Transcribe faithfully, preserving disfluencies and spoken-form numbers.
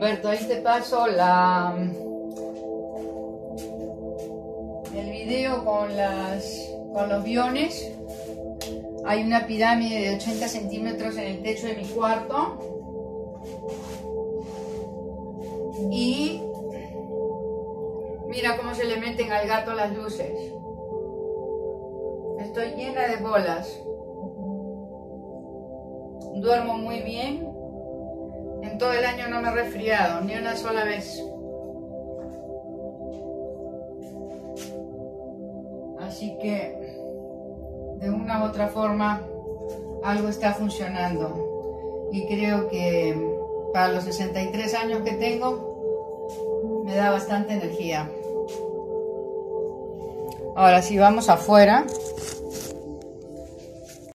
Humberto, ahí te paso la el video con las con los guiones. Hay una pirámide de ochenta centímetros en el techo de mi cuarto y mira cómo se le meten al gato las luces. Estoy llena de bolas. Duermo muy bien. En todo el año no me he resfriado, ni una sola vez. Así que, de una u otra forma, algo está funcionando. Y creo que para los sesenta y tres años que tengo, me da bastante energía. Ahora sí, vamos afuera.